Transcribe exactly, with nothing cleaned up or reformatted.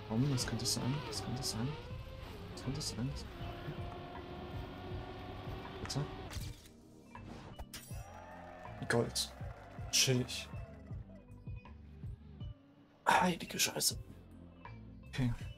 Warum? Was könnte es sein? Was könnte es sein? Was könnte es sein? Bitte? Gold. Chillig. Heilige Scheiße. Okay.